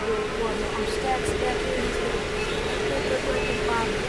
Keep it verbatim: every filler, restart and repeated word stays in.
will, well, no, I'm stack stacking these little brick, brick, brick, and five